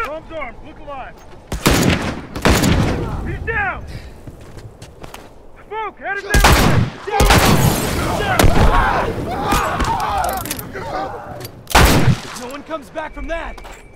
Bomb's armed. Look alive. He's down! Smoke! Head him down! No one comes back from that!